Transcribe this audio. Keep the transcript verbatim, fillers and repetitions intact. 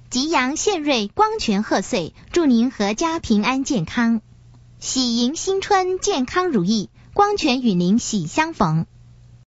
吉阳献瑞，光泉贺岁，祝您阖家平安健康，喜迎新春，健康如意，光泉与您喜相逢。